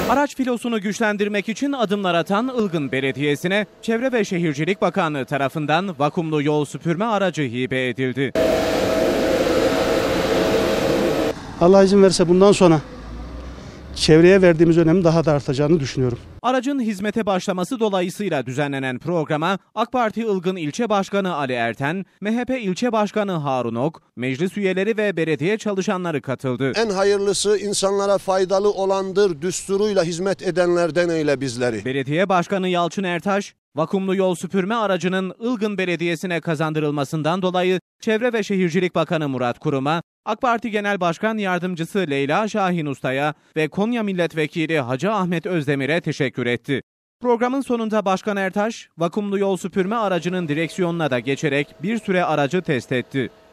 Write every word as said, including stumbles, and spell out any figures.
Araç filosunu güçlendirmek için adımlar atan Ilgın Belediyesi'ne Çevre ve Şehircilik Bakanlığı tarafından vakumlu yol süpürme aracı hibe edildi. Allah izin verirse bundan sonra çevreye verdiğimiz önemin daha da artacağını düşünüyorum. Aracın hizmete başlaması dolayısıyla düzenlenen programa AK Parti Ilgın İlçe Başkanı Ali Erten, M H P İlçe Başkanı Harun Ok, meclis üyeleri ve belediye çalışanları katıldı. En hayırlısı insanlara faydalı olandır düsturuyla hizmet edenlerden eyle bizleri. Belediye Başkanı Yalçın Ertaş, vakumlu yol süpürme aracının Ilgın Belediyesi'ne kazandırılmasından dolayı Çevre ve Şehircilik Bakanı Murat Kurum'a, AK Parti Genel Başkan Yardımcısı Leyla Şahin Usta'ya ve Konya Milletvekili Hacı Ahmet Özdemir'e teşekkür etti. Programın sonunda Başkan Ertaş, vakumlu yol süpürme aracının direksiyonuna da geçerek bir süre aracı test etti.